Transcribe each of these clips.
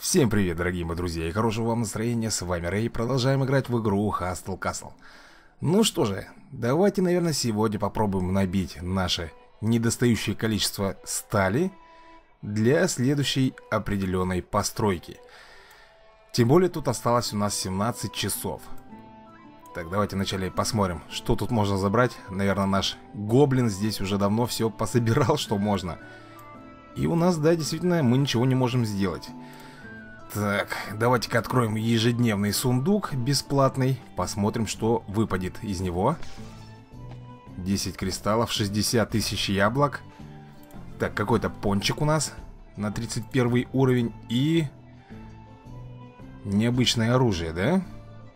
Всем привет, дорогие мои друзья, и хорошего вам настроения. С вами Рэй. Продолжаем играть в игру Hustle Castle. Ну что же, давайте, наверное, сегодня попробуем набить наше недостающее количество стали для следующей определенной постройки. Тем более тут осталось у нас 17 часов. Так, давайте вначале посмотрим, что тут можно забрать. Наверное, наш гоблин здесь уже давно все пособирал, что можно. И у нас, да, действительно, мы ничего не можем сделать. Так, давайте-ка откроем ежедневный сундук бесплатный. Посмотрим, что выпадет из него. 10 кристаллов, 60 тысяч яблок. Так, какой-то пончик у нас на 31 уровень. И необычное оружие, да?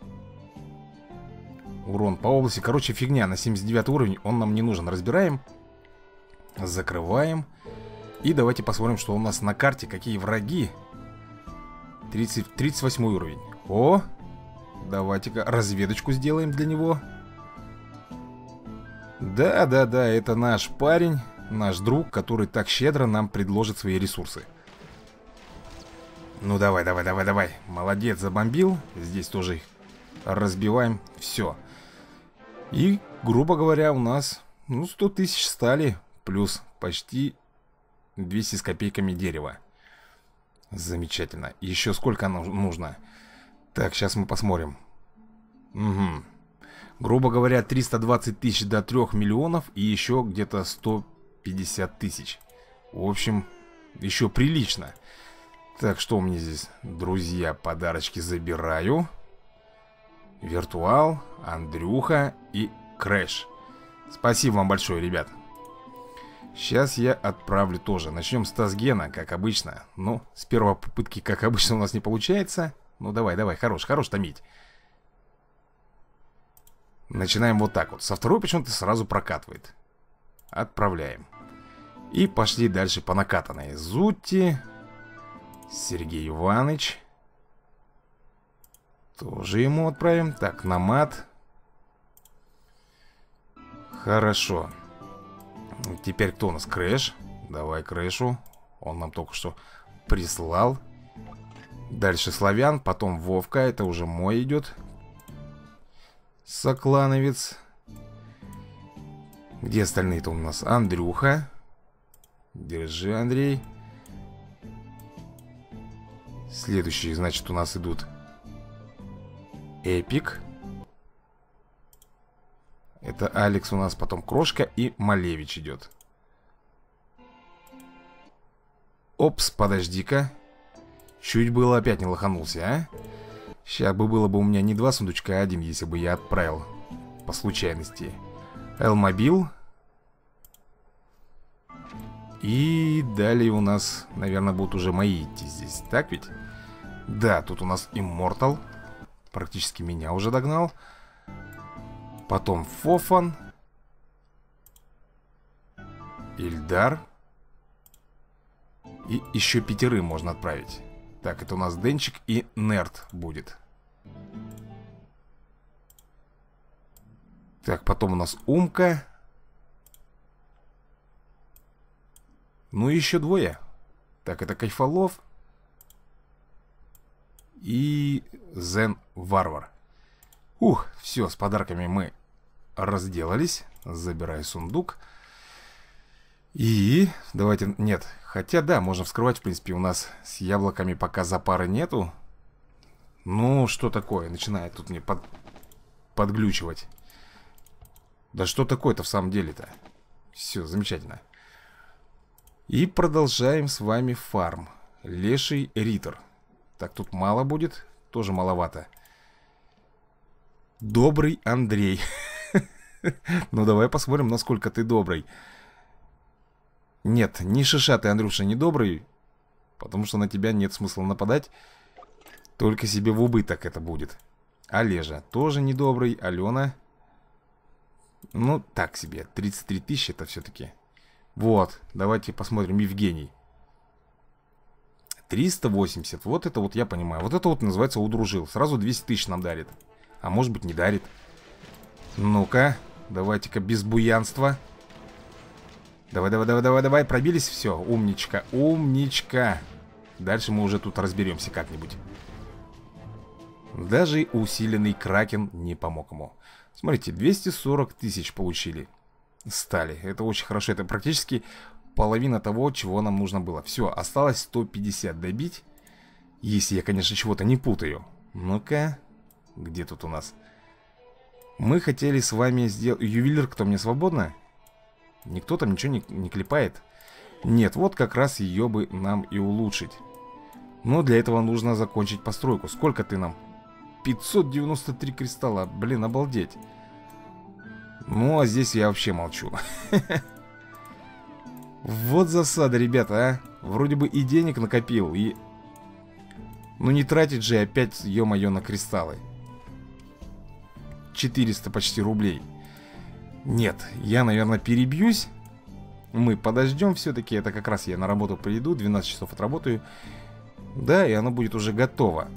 Урон по области. Короче, фигня, на 79 уровень. Он нам не нужен. Разбираем. Закрываем. И давайте посмотрим, что у нас на карте. Какие враги. 38 уровень. О! Давайте-ка разведочку сделаем для него. Да, это наш парень, наш друг, который так щедро нам предложит свои ресурсы. Ну давай. Молодец, забомбил. Здесь тоже их разбиваем. Все. И, грубо говоря, у нас 100 тысяч стали. Плюс почти 200 с копейками дерева. Замечательно. Еще сколько нужно? Так, сейчас мы посмотрим. Угу. Грубо говоря, 320 тысяч до 3 миллионов. И еще где-то 150 тысяч. В общем, еще прилично. Так, что у меня здесь? Друзья, подарочки забираю. Виртуал, Андрюха и Крэш. Спасибо вам большое, ребят. Сейчас я отправлю тоже. Начнем с Тазгена, как обычно. Ну, с первой попытки, как обычно, у нас не получается. Ну, давай, хорош томить. Начинаем вот так вот. Со второй почему-то сразу прокатывает. Отправляем. И пошли дальше по накатанной. Зутти. Сергей Иванович. Тоже ему отправим. Так, Намат. Хорошо. Теперь кто у нас? Крэш. Давай Крэшу. Он нам только что прислал. Дальше Славян, потом Вовка. Это уже мой идет соклановец. Где остальные-то у нас? Андрюха. Держи, Андрей. Следующие, значит, у нас идут Эпик. Это Алекс у нас, потом Крошка и Малевич идет. Опс, подожди-ка. Чуть было опять не лоханулся, а? Сейчас было бы у меня не 2 сундучка, а 1, если бы я отправил по случайности. Элмобил. И далее у нас, наверное, будут уже мои идти здесь. Так ведь? Да, тут у нас Иммортал. Практически меня уже догнал. Потом Фофан. Ильдар. И еще 5 можно отправить. Так, это у нас Денчик и Нерд будет. Так, потом у нас Умка. Ну и еще 2. Так, это Кайфолов и Зен Варвар. Ух, все, с подарками мы разделались. Забираю сундук. И давайте, нет, хотя да, можно вскрывать, в принципе. У нас с яблоками пока запары нету. Ну, что такое? Начинает тут мне подглючивать. Да что такое-то в самом деле-то? Все, замечательно. И продолжаем с вами фарм. Леший Риттер. Так, тут мало будет. Тоже маловато. Добрый Андрей. Ну давай посмотрим, насколько ты добрый. Нет, не шишатый, Андрюша, не добрый. Потому что на тебя нет смысла нападать. Только себе в убыток это будет. Олежа тоже не добрый. Алена. Ну так себе, 33 тысячи это все-таки. Вот, давайте посмотрим. Евгений 380, вот это вот я понимаю. Вот это вот называется удружил. Сразу 200 тысяч нам дарит. А может быть не дарит. Ну-ка, давайте-ка без буянства. Давай, пробились, все, умничка. Дальше мы уже тут разберемся как-нибудь. Даже усиленный кракен не помог ему. Смотрите, 240 тысяч получили стали. Это очень хорошо. Это практически половина того, чего нам нужно было. Все, осталось 150 добить. Если я, конечно, чего-то не путаю. Ну-ка, где тут у нас? Мы хотели с вами сделать... Ювелир, кто мне свободно? Никто там ничего не клепает? Нет, вот как раз ее бы нам и улучшить. Но для этого нужно закончить постройку. Сколько ты нам? 593 кристалла. Блин, обалдеть. Ну, а здесь я вообще молчу. Вот засада, ребята, а. Вроде бы и денег накопил, и... Ну не тратить же опять, ё-моё, на кристаллы. 400 почти рублей. Нет, я, наверное, перебьюсь. Мы подождем все-таки. Это как раз я на работу приду, 12 часов отработаю. Да, и оно будет уже готово.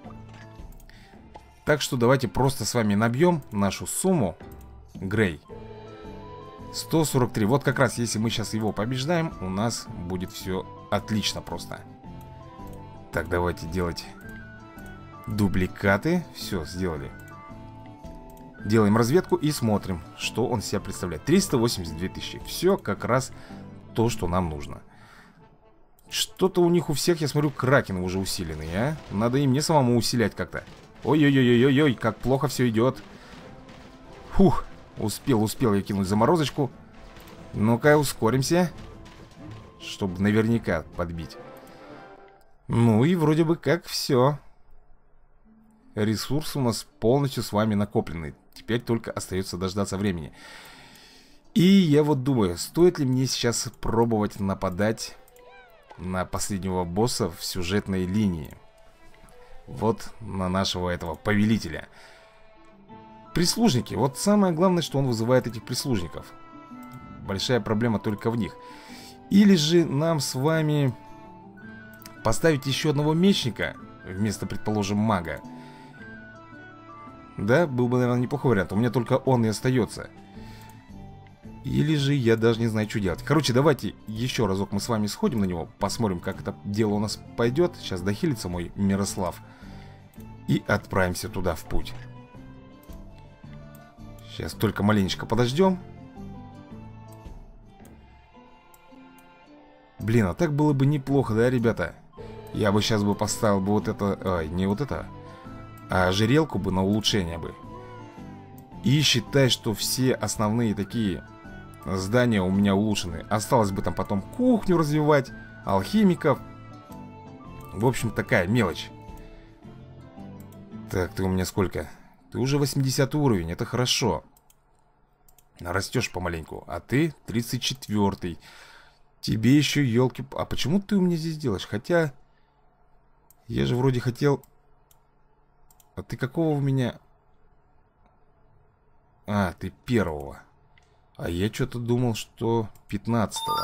Так что давайте просто с вами набьем нашу сумму. Грей 143. Вот как раз, если мы сейчас его побеждаем, у нас будет все отлично просто. Так, давайте делать дубликаты. Все, сделали. Делаем разведку и смотрим, что он себя представляет. 382 тысячи. Все как раз то, что нам нужно. Что-то у них у всех, я смотрю, кракены уже усиленные, а? Надо и мне самому усилять как-то. Ой-ой-ой-ой-ой, как плохо все идет. Фух, успел я кинуть заморозочку. Ну-ка, ускоримся, чтобы наверняка подбить. Ну и вроде бы как все. Ресурсы у нас полностью с вами накоплены. Теперь только остается дождаться времени. И я вот думаю, стоит ли мне сейчас пробовать нападать на последнего босса в сюжетной линии. Вот на нашего этого повелителя. Прислужники. Вот самое главное, что он вызывает этих прислужников. Большая проблема только в них. Или же нам с вами поставить еще одного мечника вместо, предположим, мага. Да, был бы, наверное, неплохой вариант. У меня только он и остается. Или же я даже не знаю, что делать. Короче, давайте еще разок мы с вами сходим на него. Посмотрим, как это дело у нас пойдет. Сейчас дохилится мой Мирослав. И отправимся туда в путь. Сейчас только маленечко подождем. Блин, а так было бы неплохо, да, ребята? Я бы сейчас бы поставил бы вот это... Ой, не вот это, а ожерелку бы на улучшение бы. И считай, что все основные такие здания у меня улучшены. Осталось бы там потом кухню развивать, алхимиков. В общем, такая мелочь. Так, ты у меня сколько? Ты уже 80 уровень, это хорошо. Растешь помаленьку. А ты 34-й. Тебе еще, елки... А почему ты у меня здесь делаешь? Хотя... Я же вроде хотел... А ты какого у меня... А, ты первого. А я что-то думал, что 15-го.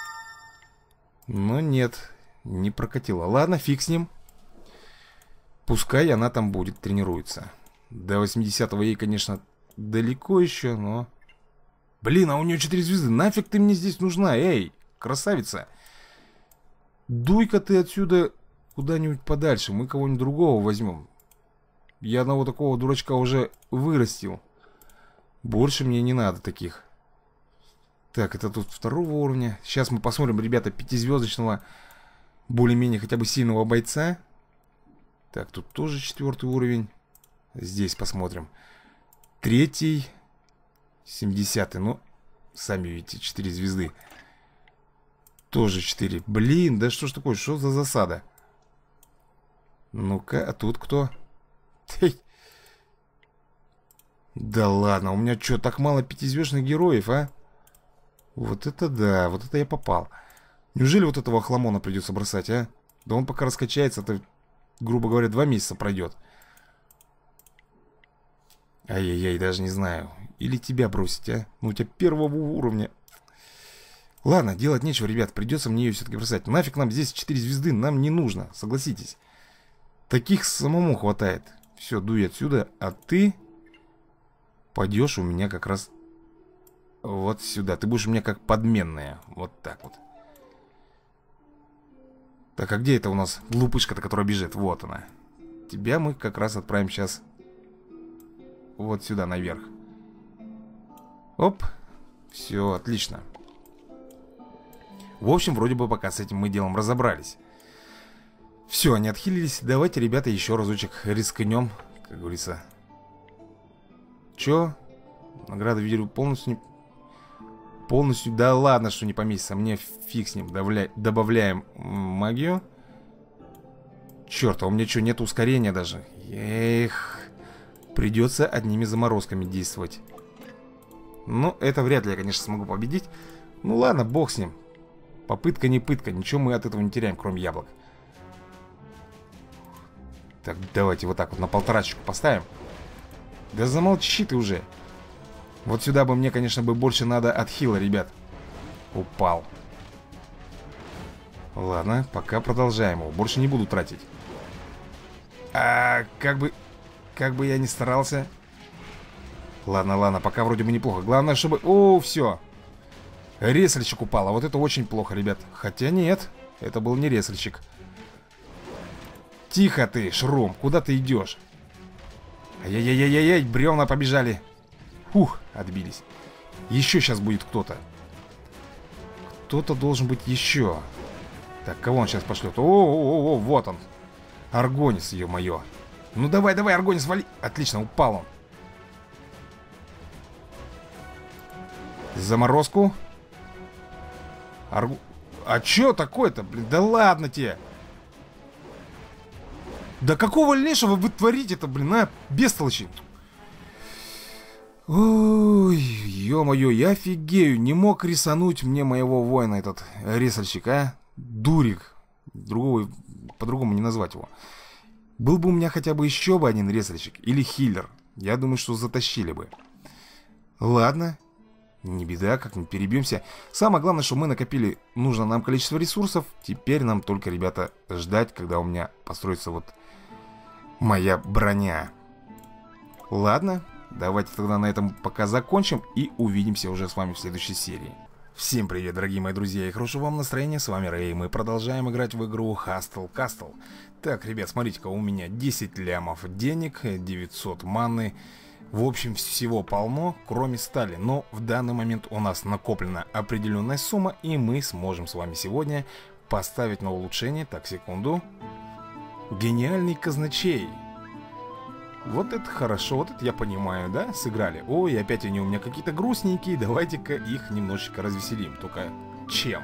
Но нет, не прокатило. Ладно, фиг с ним. Пускай она там будет, тренируется. До 80-го ей, конечно, далеко еще, но... Блин, а у нее 4 звезды. Нафиг ты мне здесь нужна, эй, красавица. Дуй-ка ты отсюда куда-нибудь подальше. Мы кого-нибудь другого возьмем. Я одного такого дурачка уже вырастил. Больше мне не надо таких. Так, это тут второго уровня. Сейчас мы посмотрим, ребята, 5-звездочного, более-менее хотя бы сильного бойца. Так, тут тоже 4-й уровень. Здесь посмотрим. 3-й, 70-й. Ну, сами видите, 4 звезды. Тоже 4. Блин, да что ж такое? Что за засада? Ну-ка, а тут кто? Да ладно, у меня что, так мало 5-звездных героев, а? Вот это да, вот это я попал. Неужели вот этого хламона придется бросать, а? Да он пока раскачается, это, грубо говоря, 2 месяца пройдет. Ай-яй-яй, даже не знаю. Или тебя бросить, а? Ну, у тебя 1-го уровня. Ладно, делать нечего, ребят, придется мне ее все-таки бросать. Нафиг нам здесь 4 звезды, нам не нужно, согласитесь. Таких самому хватает. Все, дуй отсюда, а ты пойдешь у меня как раз вот сюда. Ты будешь у меня как подменная. Вот так вот. Так, а где это у нас глупышка-то, которая бежит? Вот она. Тебя мы как раз отправим сейчас вот сюда, наверх. Оп. Все, отлично. В общем, вроде бы пока с этим мы делом разобрались. Все, они отхилились. Давайте, ребята, еще разочек рискнем, как говорится. Че? Награда видели полностью не... Полностью, да ладно, что не поместится. Мне фиг с ним. Добавляем магию. Черт, а у меня что, нет ускорения даже? Эх. Придется одними заморозками действовать. Ну, это вряд ли я, конечно, смогу победить. Ну ладно, бог с ним. Попытка не пытка. Ничего мы от этого не теряем, кроме яблок. Так, давайте вот так вот на полторачку поставим. Да замолчи ты уже. Вот сюда бы мне, конечно, больше надо отхила, ребят. Упал. Ладно, пока продолжаем его. Больше не буду тратить. А как бы я ни старался. Ладно, ладно, пока вроде бы неплохо. Главное, чтобы... О, все. Ресельщик упал, а вот это очень плохо, ребят. Хотя нет, это был не ресельщик. Тихо ты, Шрум, куда ты идешь? Ай-яй-яй-яй-яй, бревна побежали. Фух, отбились. Еще сейчас будет кто-то. Кто-то должен быть еще. Так, кого он сейчас пошлет? О, вот он. Аргонис, ё-моё. Ну давай, давай, Аргонис, вали. Отлично, упал он. Заморозку. А чё такое-то, блин? Да ладно тебе. Да какого лешего вы творите-то, блин, а? Бестолочи. Ой, ё-моё, я офигею. Не мог рисануть мне моего воина этот ресальщик, а? Дурик. Другого, по-другому не назвать его. Был бы у меня хотя бы еще бы один ресальщик или хиллер. Я думаю, что затащили бы. Ладно. Не беда, как-нибудь перебьемся. Самое главное, что мы накопили нужное нам количество ресурсов. Теперь нам только, ребята, ждать, когда у меня построится вот моя броня. Ладно. Давайте тогда на этом пока закончим и увидимся уже с вами в следующей серии. Всем привет, дорогие мои друзья, и хорошего вам настроения, с вами Рэй. Мы продолжаем играть в игру Hustle Castle. Так, ребят, смотрите-ка, у меня 10 лямов денег, 900 маны. В общем, всего полно, кроме стали. Но в данный момент у нас накоплена определенная сумма, и мы сможем с вами сегодня поставить на улучшение. Так, секунду. Гениальный казначей. Вот это хорошо, вот это я понимаю, да? Сыграли. Ой, опять они у меня какие-то грустненькие. Давайте-ка их немножечко развеселим. Только чем?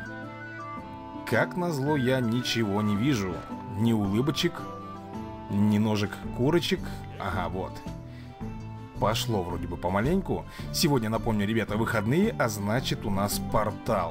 Как назло, я ничего не вижу. Ни улыбочек, ни ножек курочек. Ага, вот. Пошло вроде бы помаленьку. Сегодня, напомню, ребята, выходные, а значит у нас портал.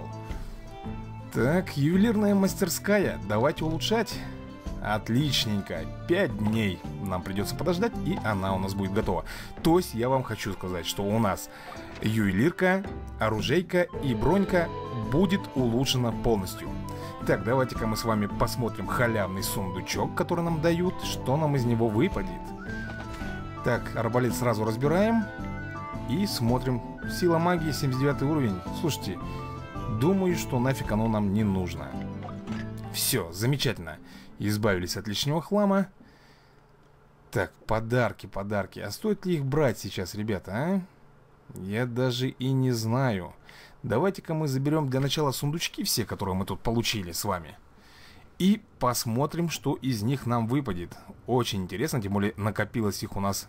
Так, ювелирная мастерская. Давайте улучшать. Отличненько, 5 дней нам придется подождать, и она у нас будет готова. То есть я вам хочу сказать, что у нас ювелирка, оружейка и бронька будет улучшена полностью. Так, давайте-ка мы с вами посмотрим халявный сундучок, который нам дают, что нам из него выпадет. Так, арбалет сразу разбираем и смотрим. Сила магии, 79 уровень. Слушайте, думаю, что нафиг оно нам не нужно. Все, замечательно. Избавились от лишнего хлама. Так, подарки, подарки. А стоит ли их брать сейчас, ребята, а? Я даже и не знаю. Давайте-ка мы заберем для начала сундучки все, которые мы тут получили с вами. И посмотрим, что из них нам выпадет. Очень интересно, тем более накопилось их у нас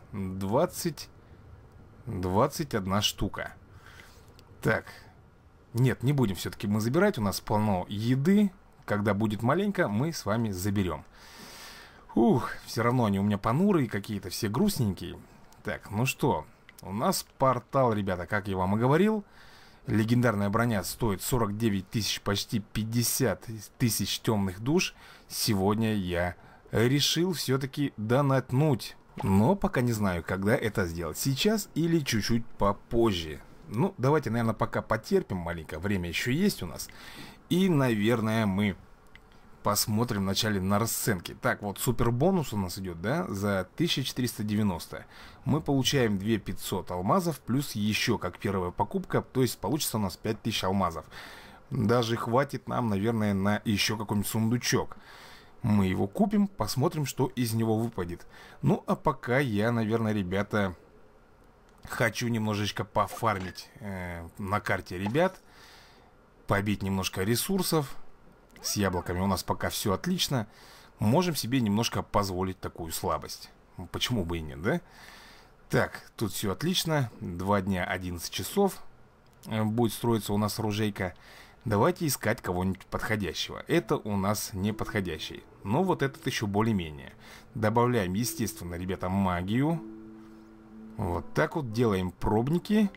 21 штука. Так. Нет, не будем все-таки мы забирать. У нас полно еды. Когда будет маленько, мы с вами заберем. Ух, все равно они у меня понурые какие-то, все грустненькие. Так, ну что, у нас портал, ребята, как я вам и говорил. Легендарная броня стоит 49 тысяч, почти 50 тысяч темных душ. Сегодня я решил все-таки донатнуть. Но пока не знаю, когда это сделать. Сейчас или чуть-чуть попозже. Ну, давайте, наверное, пока потерпим маленько. Время еще есть у нас. И, наверное, мы посмотрим вначале на расценки. Так, вот супер бонус у нас идет, да, за 1490. Мы получаем 2500 алмазов, плюс еще как первая покупка. То есть получится у нас 5000 алмазов. Даже хватит нам, наверное, на еще какой-нибудь сундучок. Мы его купим, посмотрим, что из него выпадет. Ну, а пока я, наверное, ребята, хочу немножечко пофармить на карте ребят. Побить немножко ресурсов. С яблоками у нас пока все отлично. Можем себе немножко позволить такую слабость. Почему бы и нет, да? Так, тут все отлично. 2 дня 11 часов будет строиться у нас оружейка. Давайте искать кого-нибудь подходящего. Это у нас не подходящий. Но вот этот еще более-менее. Добавляем, естественно, ребята, магию. Вот так вот делаем пробники.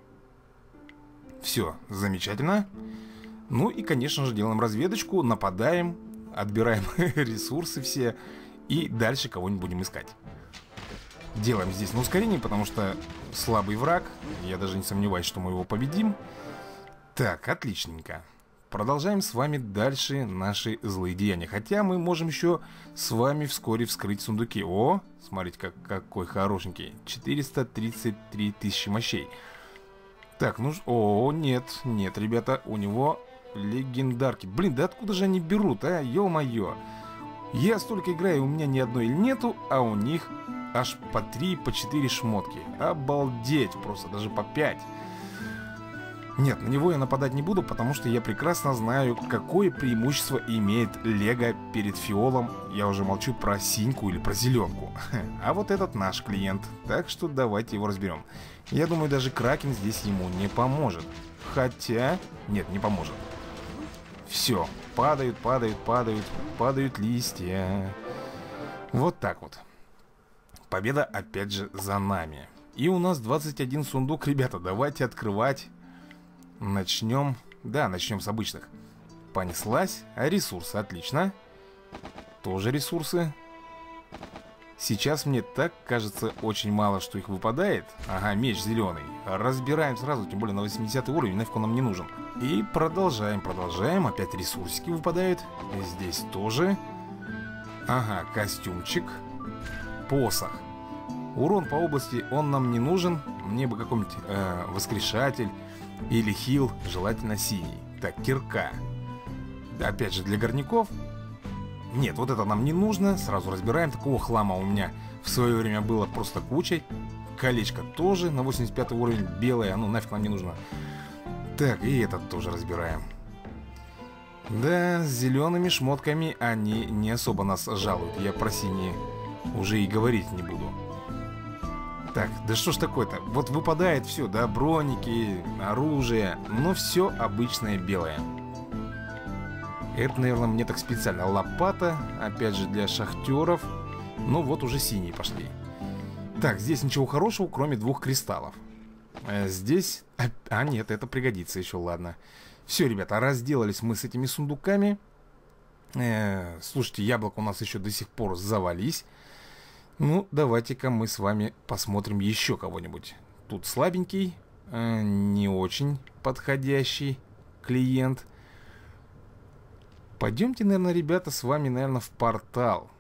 Все, замечательно. Ну и, конечно же, делаем разведочку, нападаем, отбираем ресурсы все и дальше кого-нибудь будем искать. Делаем здесь на ускорении, потому что слабый враг. Я даже не сомневаюсь, что мы его победим. Так, отличненько. Продолжаем с вами дальше наши злые деяния. Хотя мы можем еще с вами вскоре вскрыть сундуки. О, смотрите, какой хорошенький. 433 тысячи мощей. Так, ну... О, нет, нет, ребята, у него легендарки. Блин, да откуда же они берут, а? Ё-моё. Я столько играю, у меня ни одной нету, а у них аж по 3, по 4 шмотки. Обалдеть, просто даже по 5. Нет, на него я нападать не буду, потому что я прекрасно знаю, какое преимущество имеет Лего перед Фиолом. Я уже молчу про синьку или про зеленку. А вот этот наш клиент, так что давайте его разберем. Я думаю, даже Кракен здесь ему не поможет. Хотя... Нет, не поможет. Все, падают, падают, падают, падают листья. Вот так вот. Победа опять же за нами. И у нас 21 сундук, ребята, давайте открывать. Начнем. Да, начнем с обычных. Понеслась. А ресурсы, отлично. Тоже ресурсы. Сейчас мне так кажется очень мало, что их выпадает. Ага, меч зеленый. Разбираем сразу, тем более на 80 уровень, нафиг он нам не нужен. И продолжаем, продолжаем. Опять ресурсики выпадают. Здесь тоже. Ага, костюмчик. Посох. Урон по области, он нам не нужен. Мне бы какой-нибудь воскрешатель или хил, желательно синий. Так, кирка. Опять же для горняков. Нет, вот это нам не нужно. Сразу разбираем. Такого хлама у меня в свое время было просто кучей. Колечко тоже на 85 уровень. Белое, ну нафиг нам не нужно. Так, и этот тоже разбираем. Да, с зелеными шмотками они не особо нас жалуют. Я про синие уже и говорить не буду. Так, да что ж такое-то? Вот выпадает все, да, броники, оружие, но все обычное белое. Это, наверное, мне так специально. Лопата, опять же, для шахтеров. Ну вот уже синие пошли. Так, здесь ничего хорошего, кроме 2 кристаллов. Здесь... А, нет, это пригодится еще, ладно. Все, ребята, разделались мы с этими сундуками. Слушайте, яблоко у нас еще до сих пор завались. Ну, давайте-ка мы с вами посмотрим еще кого-нибудь. Тут слабенький, не очень подходящий клиент. Пойдемте, наверное, ребята, с вами, наверное, в портал.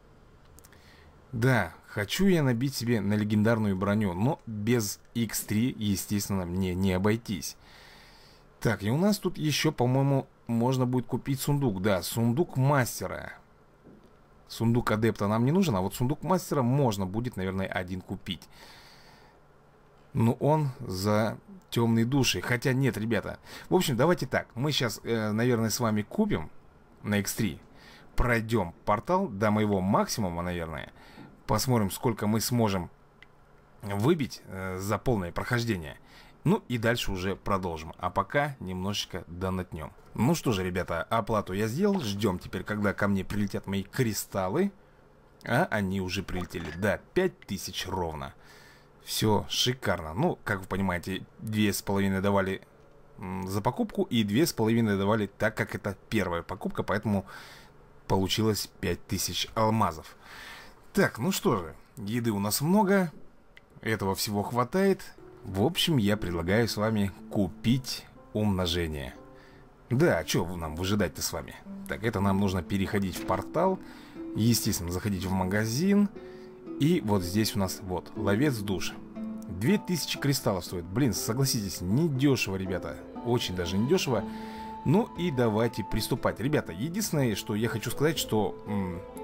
Да, хочу я набить себе на легендарную броню, но без X3, естественно, мне не обойтись. Так, и у нас тут еще, по-моему, можно будет купить сундук. Да, сундук мастера. Сундук адепта нам не нужен, а вот сундук мастера можно будет, наверное, один купить. Но он за темные души. Хотя нет, ребята. В общем, давайте так. Мы сейчас, наверное, с вами купим на X3. Пройдем портал до моего максимума, наверное. Посмотрим, сколько мы сможем выбить за полное прохождение. Ну и дальше уже продолжим. А пока немножечко донатнем. Ну что же, ребята, оплату я сделал. Ждем теперь, когда ко мне прилетят мои кристаллы. А они уже прилетели. Да, 5000 ровно. Все шикарно. Ну, как вы понимаете, 2,5 давали за покупку и 2,5 давали так, как это первая покупка. Поэтому получилось 5000 алмазов. Так, ну что же, еды у нас много. Этого всего хватает. В общем, я предлагаю с вами купить умножение. Да, а что нам выжидать-то с вами? Так, это нам нужно переходить в портал. Естественно, заходить в магазин. И вот здесь у нас, вот, ловец душ. 2000 кристаллов стоит. Блин, согласитесь, недешево, ребята. Очень даже недешево. Ну и давайте приступать. Ребята, единственное, что я хочу сказать, что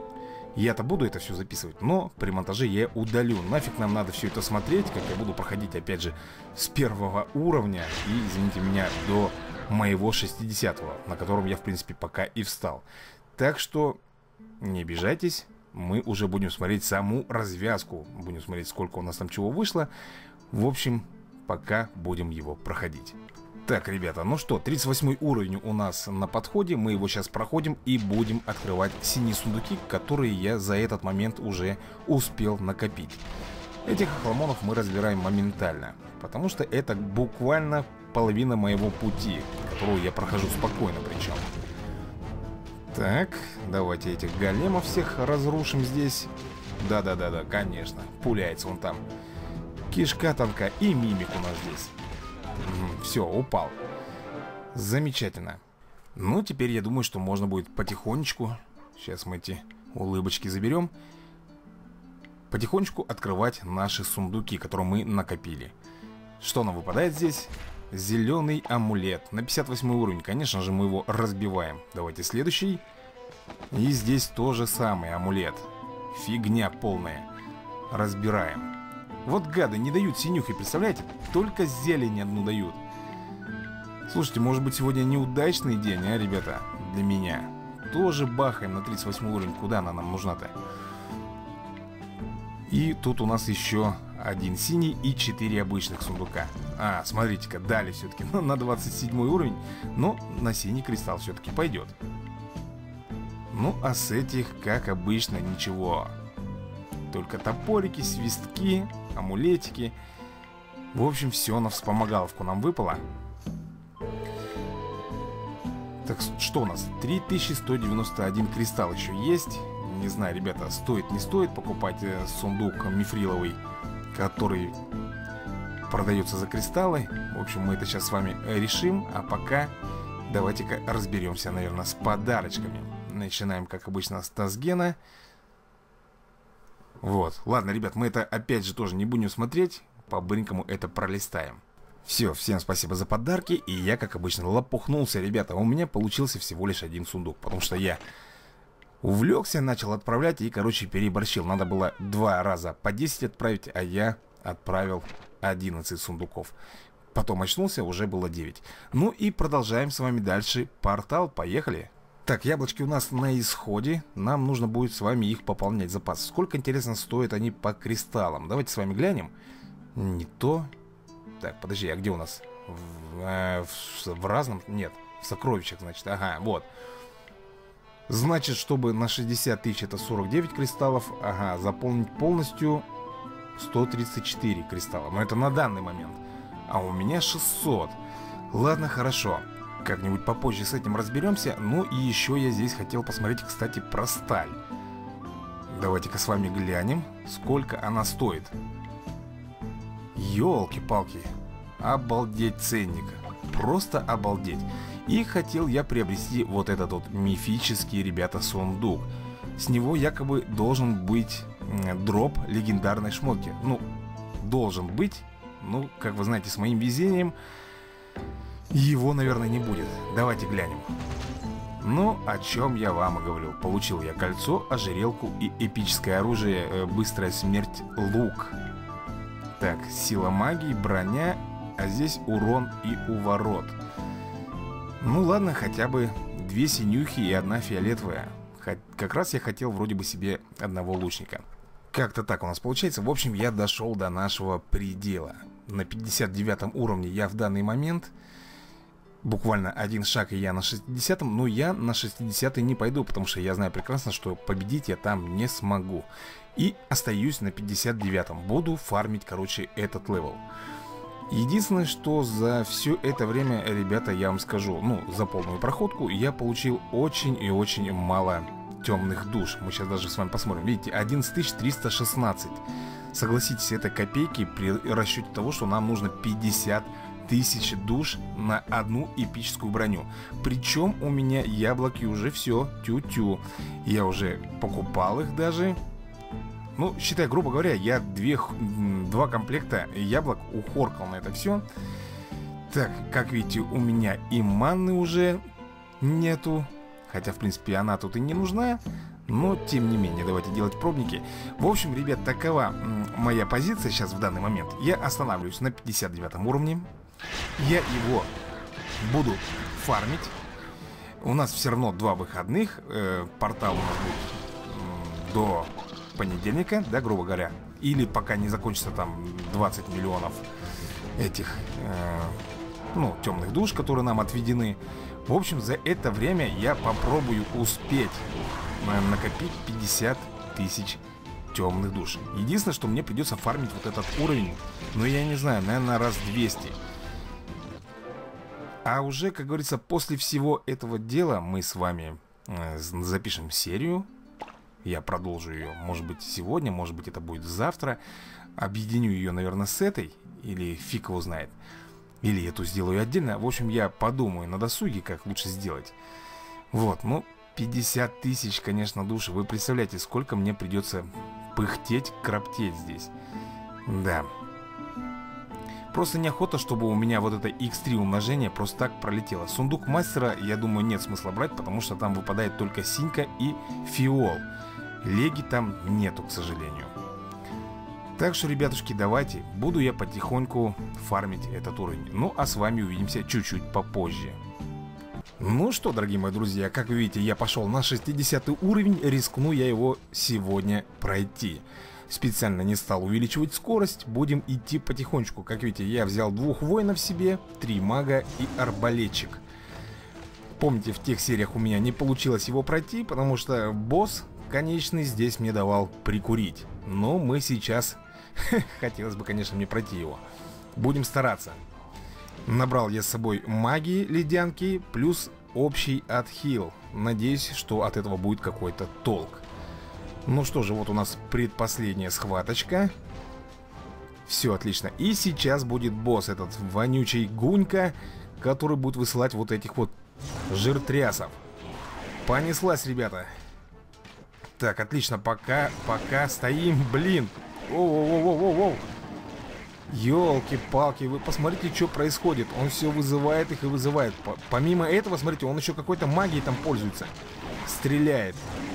Я-то буду это все записывать, но при монтаже я удалю. Нафиг нам надо все это смотреть, как я буду проходить, опять же, с первого уровня. И, извините меня, до моего 60-го, на котором я, в принципе, пока и встал. Так что не обижайтесь, мы уже будем смотреть саму развязку. Будем смотреть, сколько у нас там чего вышло. В общем, пока будем его проходить. Так, ребята, ну что, 38 уровень у нас на подходе. Мы его сейчас проходим и будем открывать синие сундуки, которые я за этот момент уже успел накопить. Этих хламонов мы разбираем моментально, потому что это буквально половина моего пути, которую я прохожу спокойно причем. Так, давайте этих големов всех разрушим здесь. Да-да-да-да, конечно, пуляется он там. Кишка тонка и мимик у нас здесь. Все, упал. Замечательно. Ну, теперь я думаю, что можно будет потихонечку. Сейчас мы эти улыбочки заберем. Потихонечку открывать наши сундуки, которые мы накопили. Что нам выпадает здесь? Зеленый амулет. На 58 уровень, конечно же, мы его разбиваем. Давайте следующий. И здесь тоже самый амулет. Фигня полная. Разбираем. Вот гады не дают синюхи, представляете? Только зелень одну дают. Слушайте, может быть сегодня неудачный день, а, ребята? Для меня. Тоже бахаем на 38 уровень. Куда она нам нужна-то? И тут у нас еще один синий и 4 обычных сундука. А, смотрите-ка, дали все-таки на 27 уровень. Но на синий кристалл все-таки пойдет. Ну, а с этих, как обычно, ничего. Только топорики, свистки, амулетики. В общем, все на вспомогаловку нам выпало. Так, что у нас? 3191 кристалл еще есть. Не знаю, ребята, стоит, не стоит покупать сундук мифриловый, который продается за кристаллы. В общем, мы это сейчас с вами решим. А пока давайте-ка разберемся, наверное, с подарочками. Начинаем, как обычно, с Тазгена. Вот, ладно, ребят, мы это опять же тоже не будем смотреть. По-быренькому это пролистаем. Все, всем спасибо за подарки. И я, как обычно, лопухнулся, ребята. У меня получился всего лишь один сундук, потому что я увлекся, начал отправлять и, короче, переборщил. Надо было 2 раза по 10 отправить, а я отправил 11 сундуков. Потом очнулся, уже было 9. Ну и продолжаем с вами дальше портал, поехали. Так, яблочки у нас на исходе. Нам нужно будет с вами их пополнять запас. Сколько, интересно, стоят они по кристаллам? Давайте с вами глянем. Не то. Так, подожди, а где у нас? В разном? Нет, в сокровищах, значит. Ага, вот. Значит, чтобы на 60 тысяч это 49 кристаллов. Ага, заполнить полностью 134 кристалла. Но это на данный момент. А у меня 600. Ладно, хорошо. Как-нибудь попозже с этим разберемся. Ну и еще я здесь хотел посмотреть, кстати, про сталь. Давайте-ка с вами глянем, сколько она стоит. Ёлки-палки. Обалдеть ценник. Просто обалдеть. И хотел я приобрести вот этот вот мифический, ребята, сундук. С него якобы должен быть дроп легендарной шмотки. Ну, должен быть. Ну, как вы знаете, с моим везением его, наверное, не будет. Давайте глянем. Ну, о чем я вам и говорил. Получил я кольцо, ожерелку и эпическое оружие быстрая смерть лук. Так, сила магии, броня, а здесь урон и уворот. Ну ладно, хотя бы 2 синюхи и 1 фиолетовая. Как раз я хотел вроде бы себе одного лучника. Как-то так у нас получается. В общем, я дошел до нашего предела. На 59 уровне я в данный момент. Буквально один шаг, и я на 60-м. Но я на 60-й не пойду, потому что я знаю прекрасно, что победить я там не смогу. И остаюсь на 59-м. Буду фармить, короче, этот левел. Единственное, что за все это время, ребята, я вам скажу, ну, за полную проходку я получил очень и очень мало темных душ. Мы сейчас даже с вами посмотрим. Видите, 11316. Согласитесь, это копейки при расчете того, что нам нужно 50 тысяч душ на одну эпическую броню. Причем у меня яблоки уже все тю-тю. Я уже покупал их даже. Ну, считай, грубо говоря, я 2 комплекта яблок ухоркал на это все. Так, как видите, у меня и манны уже нету. Хотя, в принципе, она тут и не нужна. Но, тем не менее, давайте делать пробники. В общем, ребят, такова моя позиция сейчас в данный момент. Я останавливаюсь на 59 уровне. Я его буду фармить. У нас все равно 2 выходных. Портал у нас будет до понедельника, да, грубо говоря. Или пока не закончится там 20 миллионов этих, ну, темных душ, которые нам отведены. В общем, за это время я попробую успеть накопить 50 тысяч темных душ. Единственное, что мне придется фармить вот этот уровень, ну, я не знаю, наверное, раз 200. А уже, как говорится, после всего этого дела мы с вами запишем серию. Я продолжу ее, может быть, сегодня, может быть, это будет завтра. Объединю ее, наверное, с этой. Или фиг его знает. Или эту сделаю отдельно. В общем, я подумаю на досуге, как лучше сделать. Вот, ну, 50 тысяч, конечно, душ. Вы представляете, сколько мне придется пыхтеть, кроптеть здесь. Да. Просто неохота, чтобы у меня вот это x3 умножение просто так пролетело. Сундук мастера, я думаю, нет смысла брать, потому что там выпадает только синька и фиол. Леги там нету, к сожалению. Так что, ребятушки, давайте. Буду я потихоньку фармить этот уровень. Ну, а с вами увидимся чуть-чуть попозже. Ну что, дорогие мои друзья, как вы видите, я пошел на 60 уровень. Рискну я его сегодня пройти. Специально не стал увеличивать скорость. Будем идти потихонечку. Как видите, я взял 2 воинов себе, 3 мага и арбалетчик. Помните, в тех сериях у меня не получилось его пройти, потому что босс конечный здесь мне давал прикурить. Но мы сейчас... Хотелось бы, конечно, мне пройти его. Будем стараться. Набрал я с собой магии ледянки плюс общий отхил. Надеюсь, что от этого будет какой-то толк. Ну что же, вот у нас предпоследняя схваточка. Все отлично. И сейчас будет босс, этот вонючий Гунька, который будет высылать вот этих вот жиртрясов. Понеслась, ребята. Так, отлично, пока стоим, блин. Воу-воу-воу-воу-воу. Ёлки-палки, вы посмотрите, что происходит. Он все вызывает их и вызывает. Помимо этого, смотрите, он еще какой-то магией там пользуется. Стреляет.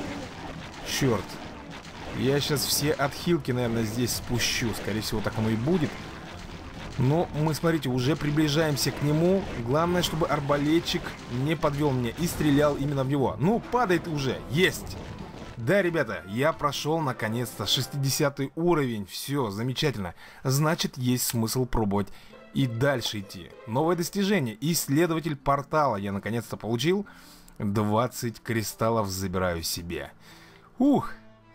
Черт. Я сейчас все отхилки, наверное, здесь спущу. Скорее всего, так оно и будет. Но мы, смотрите, уже приближаемся к нему. Главное, чтобы арбалетчик не подвел меня и стрелял именно в него. Ну, падай ты уже. Есть. Да, ребята, я прошел наконец-то 60 уровень. Все, замечательно. Значит, есть смысл пробовать и дальше идти. Новое достижение. Исследователь портала я наконец-то получил. 20 кристаллов забираю себе. Ух.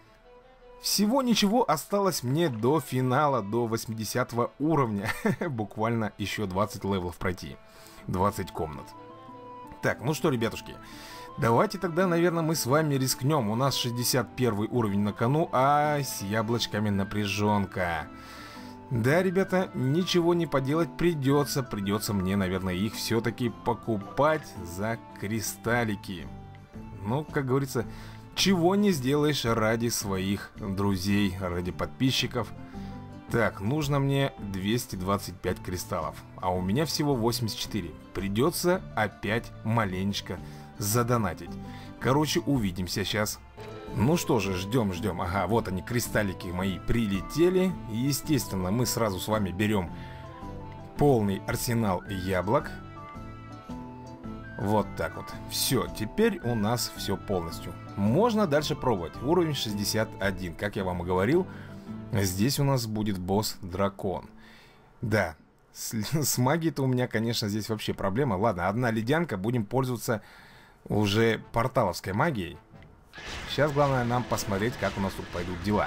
Всего ничего, осталось мне до финала, до 80 уровня. Буквально еще 20 левелов пройти. 20 комнат. Так, ну что, ребятушки, давайте тогда, наверное, мы с вами рискнем. У нас 61 уровень на кону, а с яблочками напряженка. Да, ребята, ничего не поделать придется. Придется мне, наверное, их все-таки покупать за кристаллики. Ну, как говорится, чего не сделаешь ради своих друзей, ради подписчиков. Так, нужно мне 225 кристаллов, а у меня всего 84. Придется опять маленечко задонатить. Короче, увидимся сейчас. Ну что же, ждем. Ага, вот они, кристаллики мои прилетели. Естественно, мы сразу с вами берем полный арсенал яблок. Вот так вот. Все, теперь у нас все полностью. Можно дальше пробовать. Уровень 61, как я вам и говорил. Здесь у нас будет босс-дракон. Да, с магией-то у меня, конечно, здесь вообще проблема. Ладно, одна ледянка, будем пользоваться уже порталовской магией. Сейчас главное нам посмотреть, как у нас тут пойдут дела.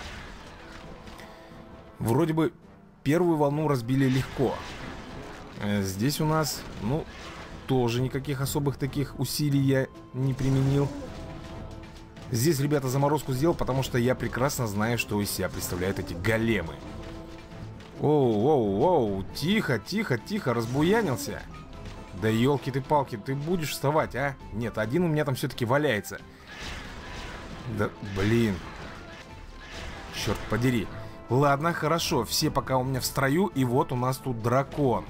Вроде бы первую волну разбили легко. Здесь у нас, ну, тоже никаких особых таких усилий я не применил. Здесь, ребята, заморозку сделал, потому что я прекрасно знаю, что из себя представляют эти големы. Оу, тихо, разбуянился. Да елки ты палки, ты будешь вставать, а? Нет, один у меня там все-таки валяется. Да, блин. Черт подери. Ладно, хорошо, все пока у меня в строю, и вот у нас тут дракон.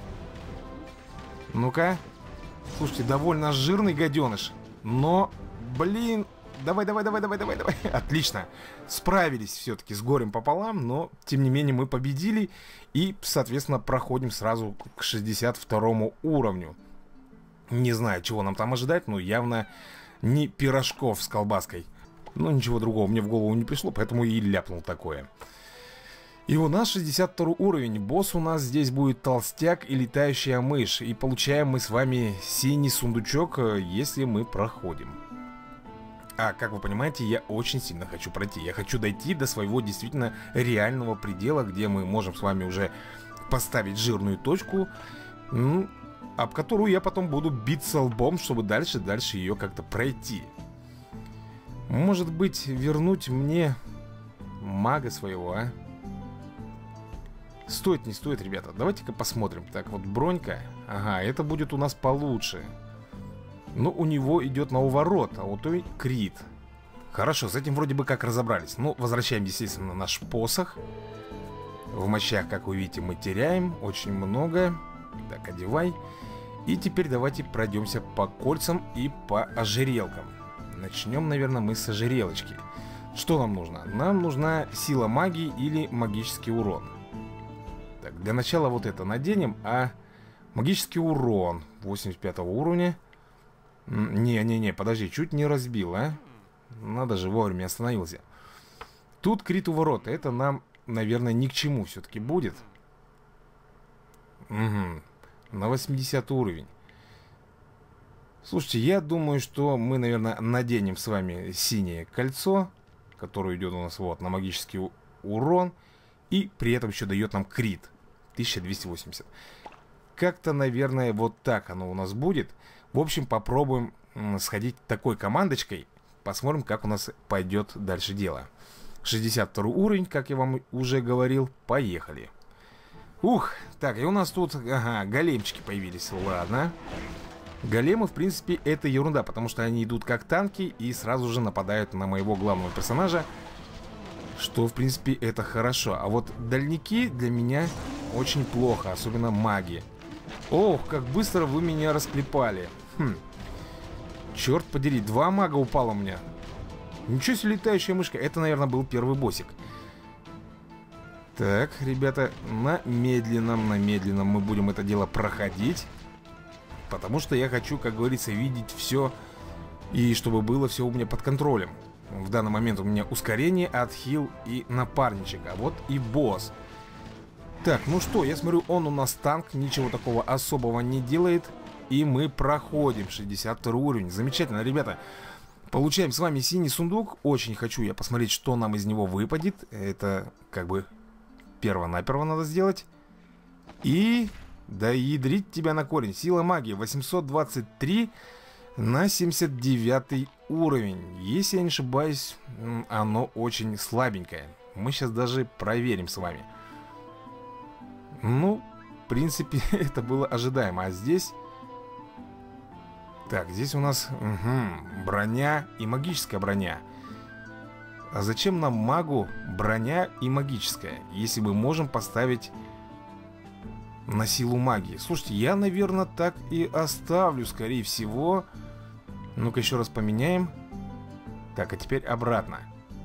Ну-ка. Слушайте, довольно жирный гаденыш. Но, блин, Давай, давай, давай, давай, давай, давай. Отлично. Справились все-таки с горем пополам, но, тем не менее, мы победили. И, соответственно, проходим сразу к 62 уровню. Не знаю, чего нам там ожидать, но явно не пирожков с колбаской. Но ничего другого мне в голову не пришло, поэтому и ляпнул такое. И у нас 62 уровень. Босс у нас здесь будет толстяк и летающая мышь. И получаем мы с вами синий сундучок, если мы проходим. А, как вы понимаете, я очень сильно хочу пройти. Я хочу дойти до своего действительно реального предела, где мы можем с вами уже поставить жирную точку, об которую я потом буду биться лбом, чтобы дальше ее как-то пройти. Может быть, вернуть мне мага своего, а? Стоит, не стоит, ребята. Давайте-ка посмотрим. Так, вот бронька. Ага, это будет у нас получше. Но у него идет на уворот, а вот и крит. Хорошо, с этим вроде бы как разобрались. Ну, возвращаем, естественно, наш посох. В мощах, как вы видите, мы теряем очень много. Так, одевай. И теперь давайте пройдемся по кольцам и по ожерелкам. Начнем, наверное, мы с ожерелочки. Что нам нужно? Нам нужна сила магии или магический урон. Так, для начала вот это наденем, а магический урон 85 уровня. Не-не-не, подожди, чуть не разбил, а? Надо же, вовремя остановился. Тут крит у ворот, это нам, наверное, ни к чему все-таки будет. Угу. На 80 уровень. Слушайте, я думаю, что мы, наверное, наденем с вами синее кольцо, которое идет у нас вот на магический урон. И при этом еще дает нам крит 1280. Как-то, наверное, вот так оно у нас будет. В общем, попробуем сходить такой командочкой. Посмотрим, как у нас пойдет дальше дело. 62 уровень, как я вам уже говорил. Поехали. Ух, так, и у нас тут, ага, големчики появились. Ладно. Големы, в принципе, это ерунда, потому что они идут как танки и сразу же нападают на моего главного персонажа. Что, в принципе, это хорошо. А вот дальники для меня очень плохо, особенно маги. Ох, как быстро вы меня расклепали. Черт подери, 2 мага упало у меня. Ничего себе, летающая мышка. Это, наверное, был первый боссик. Так, ребята, на медленном мы будем это дело проходить. Потому что я хочу, как говорится, видеть все. И чтобы было все у меня под контролем. В данный момент у меня ускорение, отхил и напарничек. А вот и босс. Так, ну что, я смотрю, он у нас танк. Ничего такого особого не делает. И мы проходим 62 уровень. Замечательно, ребята. Получаем с вами синий сундук. Очень хочу я посмотреть, что нам из него выпадет. Это как бы перво-наперво надо сделать. И... да ядрить тебя на корень. Сила магии 823 на 79 уровень. Если я не ошибаюсь, оно очень слабенькое. Мы сейчас даже проверим с вами. Ну, в принципе, это было ожидаемо. А здесь... так, здесь у нас броня и магическая броня. А зачем нам магу броня и магическая, если мы можем поставить на силу магии? Слушайте, я, наверное, так и оставлю, скорее всего. Ну-ка еще раз поменяем. Так, а теперь обратно.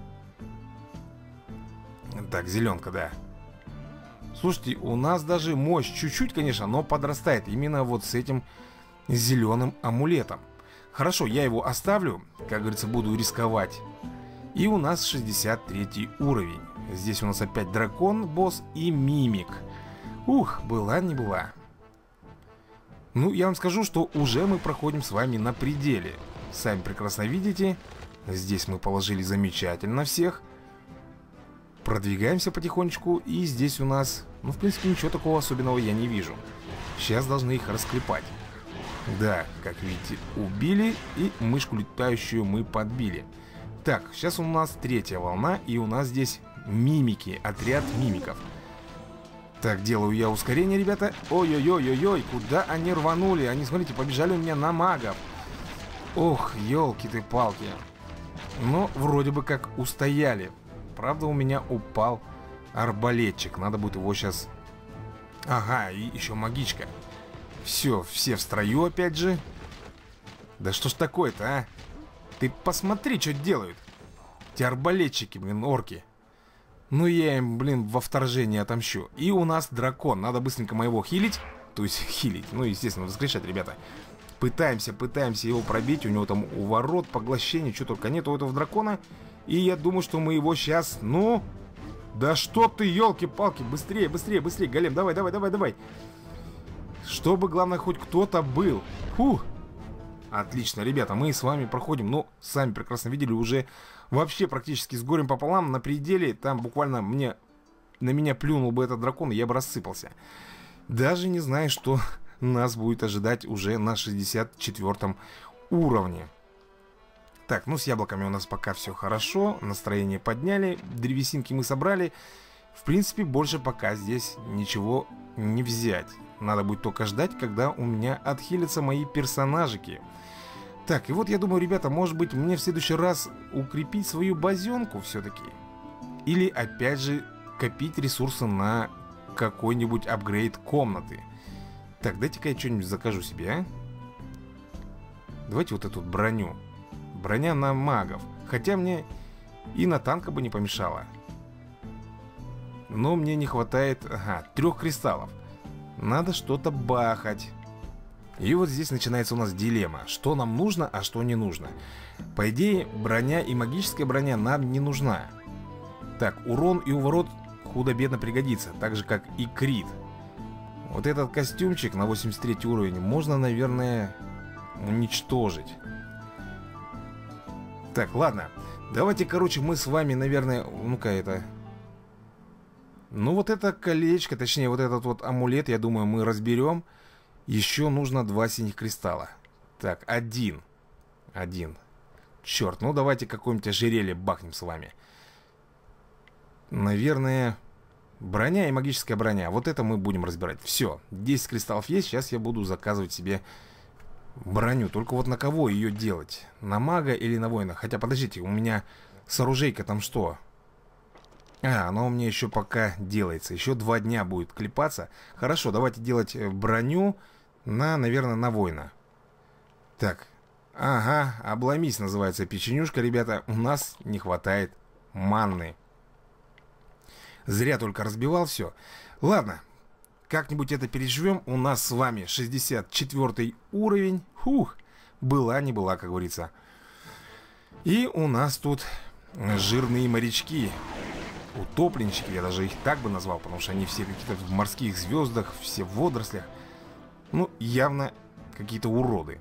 Так, зеленка, да. Слушайте, у нас даже мощь чуть-чуть, конечно, но подрастает именно вот с этим зеленым амулетом. Хорошо, я его оставлю. Как говорится, буду рисковать. И у нас 63 уровень. Здесь у нас опять дракон, босс и мимик. Ух, была не была. Ну, я вам скажу, что уже мы проходим с вами на пределе. Сами прекрасно видите. Здесь мы положили замечательно всех. Продвигаемся потихонечку. И здесь у нас, ну, в принципе, ничего такого особенного я не вижу. Сейчас должны их расклепать. Да, как видите, убили. И мышку летающую мы подбили. Так, сейчас у нас 3-я волна. И у нас здесь мимики, отряд мимиков. Так, делаю я ускорение, ребята. Ой-ой-ой-ой-ой, куда они рванули? Они, смотрите, побежали у меня на магов. Ох, елки ты палки. Но вроде бы как устояли. Правда, у меня упал арбалетчик. Надо будет его сейчас... ага, и еще магичка. Все в строю опять же. Да что ж такое-то, а? Ты посмотри, что делают. Эти арбалетчики, блин, орки. Ну я им, блин, во вторжении отомщу. И у нас дракон. Надо быстренько моего хилить. То есть хилить, ну естественно, воскрешать, ребята. Пытаемся его пробить. У него там уворот, поглощение, что только нет у этого дракона. И я думаю, что мы его сейчас, ну... Да что ты, елки-палки, быстрее, быстрее, быстрее, голем, давай, давай, давай, давай. Чтобы, главное, хоть кто-то был. Фух. Отлично, ребята, мы с вами проходим, ну, сами прекрасно видели, уже вообще практически с горем пополам, на пределе. Там буквально на меня плюнул бы этот дракон, и я бы рассыпался. Даже не знаю, что нас будет ожидать уже на 64 уровне. Так, ну с яблоками у нас пока все хорошо, настроение подняли, древесинки мы собрали. В принципе, больше пока здесь ничего не взять. Надо будет только ждать, когда у меня отхилятся мои персонажики. Так, и вот я думаю, ребята, может быть, мне в следующий раз укрепить свою базенку все-таки. Или опять же копить ресурсы на какой-нибудь апгрейд комнаты. Так, дайте-ка я что-нибудь закажу себе, а? Давайте вот эту броню. Броня на магов. Хотя мне и на танка бы не помешало. Но мне не хватает, ага, 3 кристаллов. Надо что-то бахать. И вот здесь начинается у нас дилемма. Что нам нужно, а что не нужно. По идее, броня и магическая броня нам не нужна. Так, урон и уворот худо-бедно пригодится. Так же, как и крит. Вот этот костюмчик на 83 уровень можно, наверное, уничтожить. Так, ладно. Давайте, короче, мы с вами, наверное... Ну-ка, это... Ну, вот это колечко, точнее, вот этот вот амулет, я думаю, мы разберем. Еще нужно 2 синих кристалла. Так, один. Черт, ну давайте какое-нибудь ожерелье бахнем с вами. Наверное, броня и магическая броня. Вот это мы будем разбирать. Все, 10 кристаллов есть, сейчас я буду заказывать себе броню. Только вот на кого ее делать? На мага или на воина? Хотя, подождите, у меня с оружейкой там что? А, оно у меня еще пока делается. Еще 2 дня будет клепаться. Хорошо, давайте делать броню на, наверное, на воина. Так, ага, обломись называется печенюшка, ребята. У нас не хватает манны. Зря только разбивал все. Ладно, как-нибудь это переживем. У нас с вами 64 уровень. Фух, была не была, как говорится. И у нас тут жирные морячки. Утопленщики, я даже их так бы назвал, потому что они все какие-то в морских звездах, все в водорослях. Ну, явно какие-то уроды.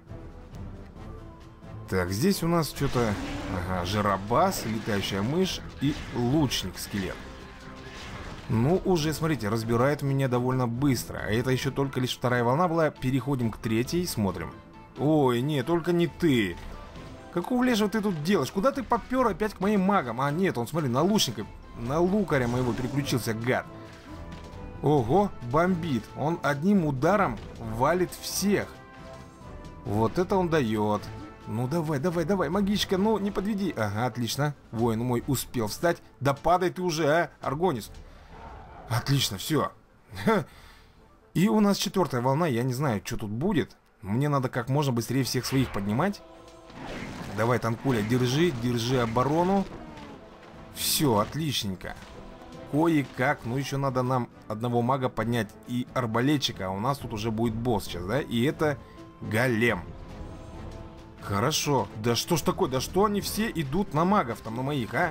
Так, здесь у нас что-то... Ага, жиробас, летающая мышь и лучник-скелет. Ну, уже, смотрите, разбирает меня довольно быстро. А это еще только лишь 2-я волна была. Переходим к 3-й, смотрим. Ой, нет, только не ты. Какого лешего ты тут делаешь? Куда ты попер опять к моим магам? А, нет, он, смотри, на лучника, на лукаря моего переключился, гад. Ого, бомбит. Он одним ударом валит всех. Вот это он дает. Ну, давай, давай, давай, магичка, ну, не подведи. Ага, отлично. Воин мой успел встать. Да падай ты уже, а, Аргонис. Отлично, все. И у нас 4-я волна. Я не знаю, что тут будет. Мне надо как можно быстрее всех своих поднимать. Давай, Танкуля, держи, держи оборону. Все, отличненько. Кое-как, ну еще надо нам одного мага поднять и арбалетчика. А у нас тут уже будет босс сейчас, да? И это голем. Хорошо. Да что ж такое? Да что они все идут на магов там, на моих, а?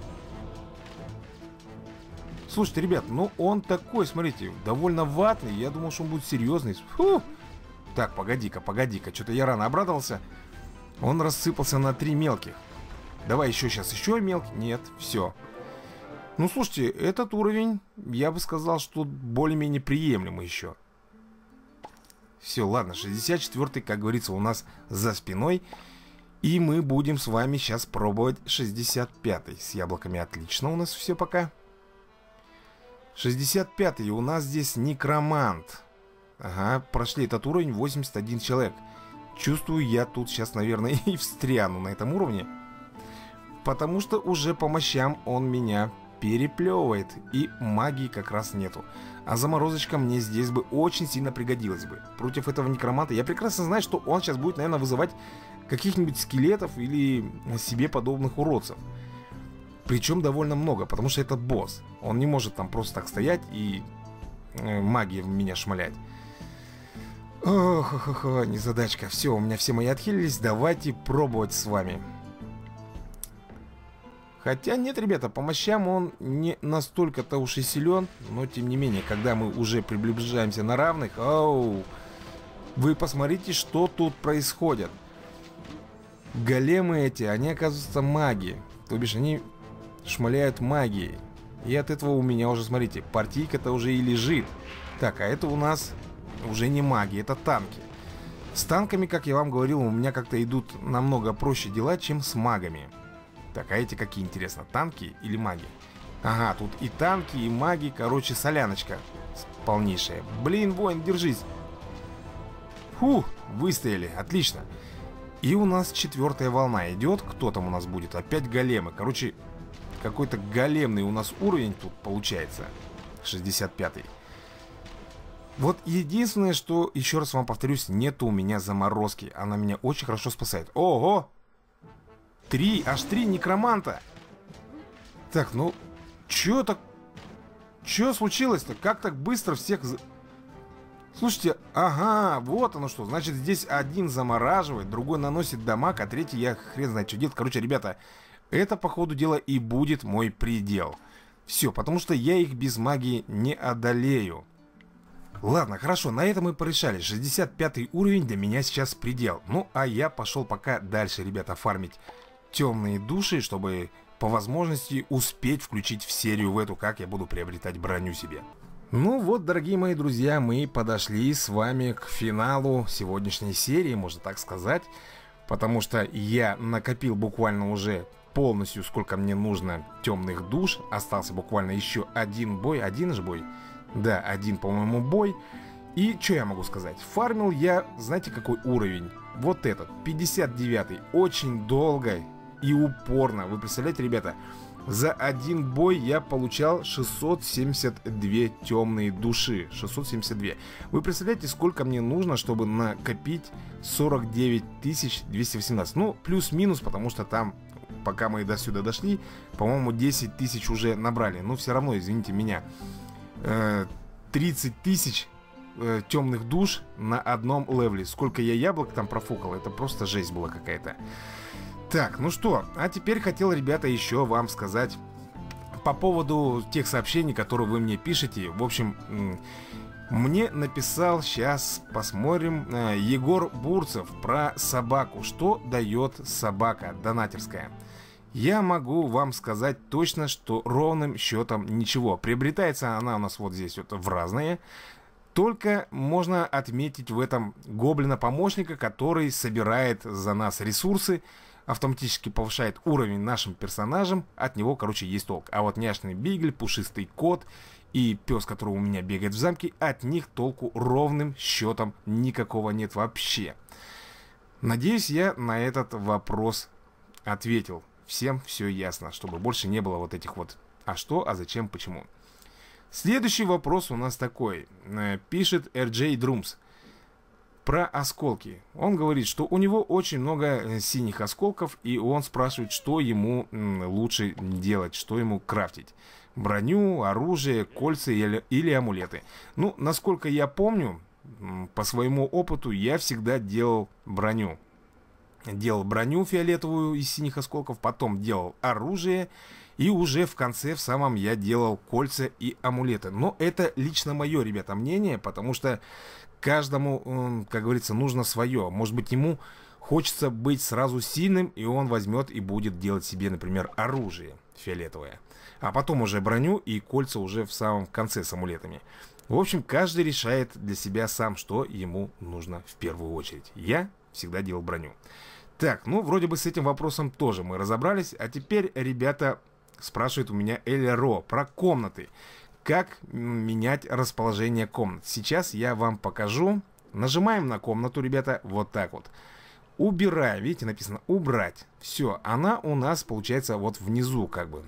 Слушайте, ребят, ну он такой, смотрите, довольно ватный. Я думал, что он будет серьезный. Фу. Так, погоди-ка, погоди-ка. Что-то я рано обрадовался. Он рассыпался на 3 мелких. Давай еще сейчас, еще мелкий. Нет, все. Ну, слушайте, этот уровень, я бы сказал, что более-менее приемлемый еще. Все, ладно, 64-й, как говорится, у нас за спиной. И мы будем с вами сейчас пробовать 65-й. С яблоками отлично у нас все пока. 65-й, у нас здесь некромант. Ага, прошли этот уровень 81 человек. Чувствую, я тут сейчас, наверное, и встряну на этом уровне. Потому что уже по мощам он меня переплевывает. И магии как раз нету. А заморозочка мне здесь бы очень сильно пригодилась бы. Против этого некроманта. Я прекрасно знаю, что он сейчас будет, наверное, вызывать каких-нибудь скелетов или себе подобных уродцев. Причем довольно много, потому что это босс. Он не может там просто так стоять и магией в меня шмалять. Ох, незадачка. Все, у меня все мои отхилились. Давайте пробовать с вами. Хотя нет, ребята, по мощам он не настолько-то уж и силен. Но тем не менее, когда мы уже приближаемся на равных, вы посмотрите, что тут происходит. Големы эти, они оказываются маги. То бишь они шмаляют магией. И от этого у меня уже, смотрите, партийка-то уже и лежит. Так, а это у нас уже не маги, это танки. С танками, как я вам говорил, у меня как-то идут намного проще дела, чем с магами. Так, а эти какие, интересно, танки или маги? Ага, тут и танки, и маги, короче, соляночка полнейшая. Блин, воин, держись. Фух, выстояли, отлично. И у нас 4-я волна идет. Кто там у нас будет? Опять големы. Короче, какой-то големный у нас уровень тут получается. 65-й. Вот единственное, что, еще раз вам повторюсь, нету у меня заморозки. Она меня очень хорошо спасает. Ого! Аж 3 некроманта. Так, ну, чё так? Чё случилось-то? Как так быстро всех... Слушайте, ага, вот оно что. Значит, здесь один замораживает, другой наносит дамаг, а третий я хрен знает что делает. Короче, ребята, это, по ходу дела, и будет мой предел. Все, потому что я их без магии не одолею. Ладно, хорошо, на этом мы порешали. 65-й уровень для меня сейчас предел. Ну, а я пошел пока дальше, ребята, фармить темные души, чтобы по возможности успеть включить в серию в эту, как я буду приобретать броню себе. Ну вот, дорогие мои друзья, мы подошли с вами к финалу сегодняшней серии, можно так сказать. Потому что я накопил буквально уже полностью, сколько мне нужно темных душ. Остался буквально еще один бой, один же бой. Да, один, по-моему, бой. И что я могу сказать? Фармил я, знаете, какой уровень? Вот этот, 59-й. Очень долго и упорно. Вы представляете, ребята? За один бой я получал 672 темные души. 672. Вы представляете, сколько мне нужно, чтобы накопить 49 218? Ну, плюс-минус, потому что там, пока мы до сюда дошли, по-моему, 10 тысяч уже набрали. Но все равно, извините меня, 30 тысяч темных душ на одном левеле. Сколько я яблок там профукал, это просто жесть была какая-то. Так, ну что, а теперь хотел, ребята, еще вам сказать по поводу тех сообщений, которые вы мне пишете. В общем, мне написал, сейчас посмотрим, Егор Бурцев про собаку. Что дает собака донатерская? Я могу вам сказать точно, что ровным счетом ничего. Приобретается она у нас вот здесь вот в разные. Только можно отметить в этом гоблина-помощника, который собирает за нас ресурсы, автоматически повышает уровень нашим персонажам. От него, короче, есть толк. А вот няшный бигель, пушистый кот и пес, который у меня бегает в замке, от них толку ровным счетом никакого нет вообще. Надеюсь, я на этот вопрос ответил. Всем все ясно, чтобы больше не было вот этих вот «а что?», «а зачем?», «почему?». Следующий вопрос у нас такой. Пишет RJ Drums про осколки. Он говорит, что у него очень много синих осколков, и он спрашивает, что ему лучше делать, что ему крафтить. Броню, оружие, кольца или амулеты. Ну, насколько я помню, по своему опыту, я всегда делал броню. Делал броню фиолетовую из синих осколков, потом делал оружие, и уже в конце, в самом, я делал кольца и амулеты. Но это лично мое, ребята, мнение, потому что каждому, как говорится, нужно свое. Может быть, ему хочется быть сразу сильным, и он возьмет и будет делать себе, например, оружие фиолетовое. А потом уже броню и кольца уже в самом конце с амулетами. В общем, каждый решает для себя сам, что ему нужно в первую очередь. Я всегда делал броню. Так, ну, вроде бы с этим вопросом тоже мы разобрались. А теперь, ребята, спрашивают у меня Эльро про комнаты. Как менять расположение комнат? Сейчас я вам покажу. Нажимаем на комнату, ребята, вот так вот. Убираем, видите, написано «убрать». Все, она у нас получается вот внизу как бы.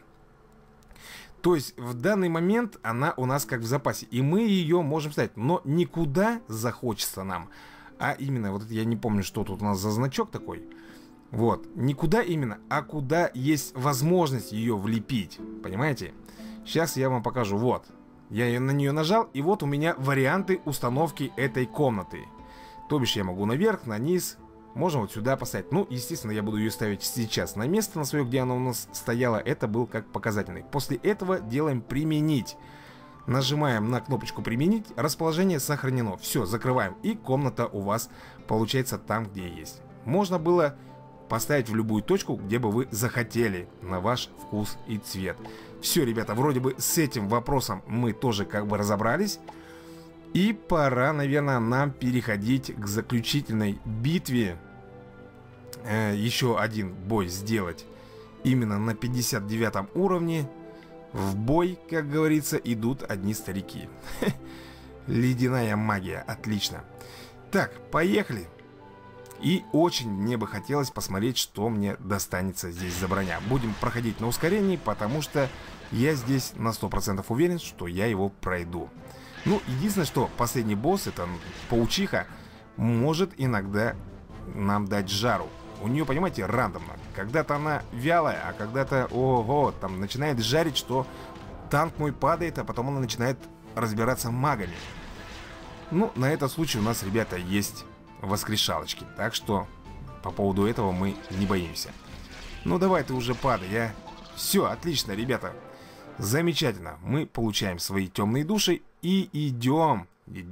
То есть в данный момент она у нас как в запасе. И мы ее можем ставить, но никуда захочется нам. А именно, вот я не помню, что тут у нас за значок такой. Вот, не куда именно, а куда есть возможность ее влепить. Понимаете? Сейчас я вам покажу. Вот, я на нее нажал, и вот у меня варианты установки этой комнаты. То бишь я могу наверх, на низ. Можем вот сюда поставить. Ну, естественно, я буду ее ставить сейчас на место, на свое, где она у нас стояла. Это был как показательный. После этого делаем применить. Нажимаем на кнопочку применить. Расположение сохранено. Все, закрываем. И комната у вас получается там, где есть. Можно было поставить в любую точку, где бы вы захотели, на ваш вкус и цвет. Все, ребята, вроде бы с этим вопросом мы тоже как бы разобрались. И пора, наверное, нам переходить к заключительной битве. Еще один бой сделать. Именно на 59 уровне. В бой, как говорится, идут одни старики. Ледяная магия, отлично. Так, поехали. И очень мне бы хотелось посмотреть, что мне достанется здесь за броня. Будем проходить на ускорении, потому что я здесь на 100% уверен, что я его пройду. Ну, единственное, что последний босс, это паучиха, может иногда нам дать жару. У нее, понимаете, рандомно. Когда-то она вялая, а когда-то, ого, там начинает жарить, что танк мой падает, а потом она начинает разбираться магами. Ну, на этот случай у нас, ребята, есть воскрешалочки. Так что по поводу этого мы не боимся. Ну, давай ты уже падай, а. Все, отлично, ребята. Замечательно. Мы получаем свои темные души и идем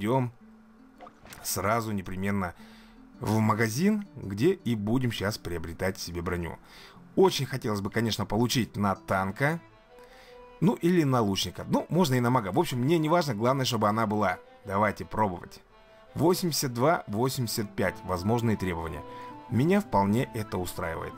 сразу непременно в магазин, где и будем сейчас приобретать себе броню. Очень хотелось бы, конечно, получить на танка, ну или на лучника. Ну, можно и на мага. В общем, мне не важно, главное, чтобы она была. Давайте пробовать. 82-85 возможные требования. Меня вполне это устраивает.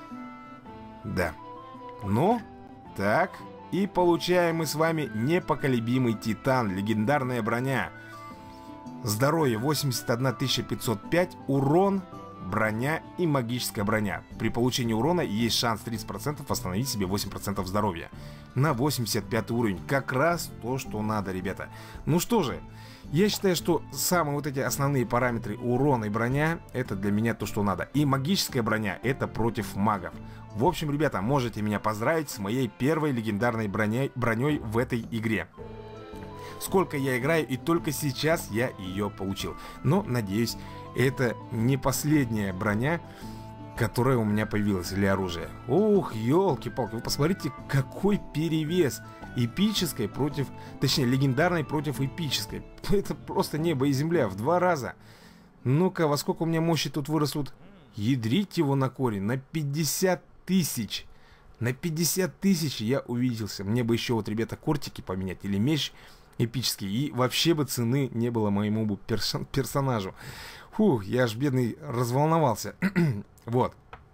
Да. Ну, так. И получаем мы с вами непоколебимый титан, легендарная броня. Здоровье 81 505, урон, броня и магическая броня. При получении урона есть шанс 30% восстановить себе 8% здоровья. На 85 уровень. Как раз то, что надо, ребята. Ну что же, я считаю, что самые вот эти основные параметры урон и броня, это для меня то, что надо. И магическая броня, это против магов. В общем, ребята, можете меня поздравить с моей первой легендарной броней в этой игре. Сколько я играю, и только сейчас я ее получил. Но, надеюсь, это не последняя броня, которая у меня появилась, или оружие. Ух, елки-палки, вы посмотрите, какой перевес эпической против, точнее, легендарной против эпической. Это просто небо и земля в 2 раза. Ну-ка, во сколько у меня мощи тут вырастут? Ядрить его на корень, на 50 тысяч. На 50 тысяч я увиделся. Мне бы еще вот, ребята, кортики поменять или меч эпический. И вообще бы цены не было моему бы персонажу. Фух, я аж бедный разволновался. Вот.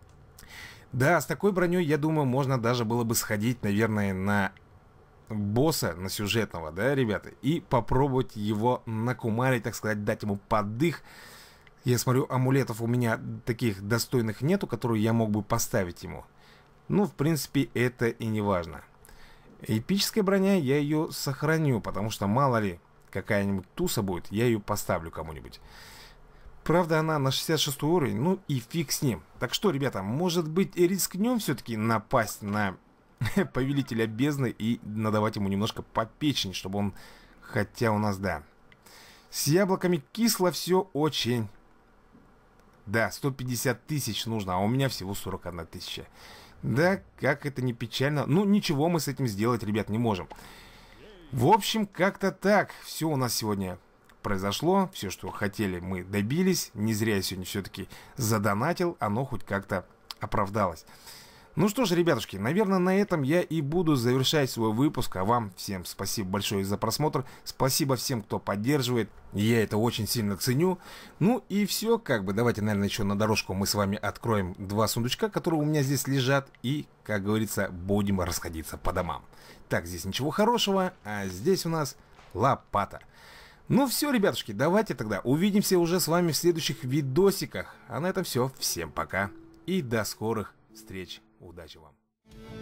Да, с такой броней, я думаю, можно даже было бы сходить, наверное, на босса, на сюжетного, да, ребята, и попробовать его накумарить, так сказать, дать ему поддых. Я смотрю, амулетов у меня таких достойных нету, которые я мог бы поставить ему. Ну, в принципе, это и не важно. Эпическая броня, я ее сохраню, потому что мало ли какая-нибудь туса будет, я ее поставлю кому-нибудь. Правда, она на 66 уровень, ну и фиг с ним. Так что, ребята, может быть, рискнем все-таки напасть на повелителя бездны и надавать ему немножко по печени, чтобы он... Хотя у нас, да, с яблоками кисло все очень. Да, 150 тысяч нужно, а у меня всего 41 тысяча. Да, как это не печально. Ну, ничего мы с этим сделать, ребят, не можем. В общем, как-то так. Все у нас сегодня произошло. Все, что хотели, мы добились. Не зря я сегодня все-таки задонатил. Оно хоть как-то оправдалось. Ну что ж, ребятушки, наверное, на этом я и буду завершать свой выпуск. А вам всем спасибо большое за просмотр. Спасибо всем, кто поддерживает. Я это очень сильно ценю. Ну и все, как бы, давайте, наверное, еще на дорожку мы с вами откроем 2 сундучка, которые у меня здесь лежат. И, как говорится, будем расходиться по домам. Так, здесь ничего хорошего, а здесь у нас лопата. Ну все, ребятушки, давайте тогда увидимся уже с вами в следующих видосиках. А на этом все. Всем пока и до скорых встреч. Удачи вам!